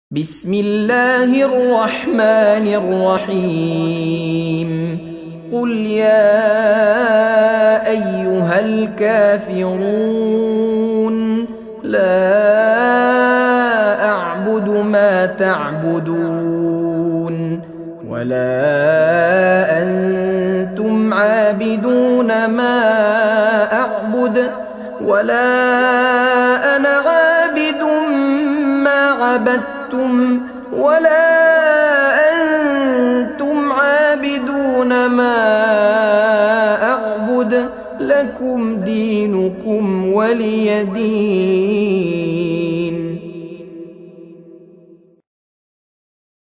بسم الله الرحمن الرحيم قل يا أيها الكافرون لا أعبد ما تعبدون ولا أنتم عابدون ما أعبد ولا أنا عابد ما عبدتم ولا أنتم عابدون ما أعبد لكم دينكم ولي دين.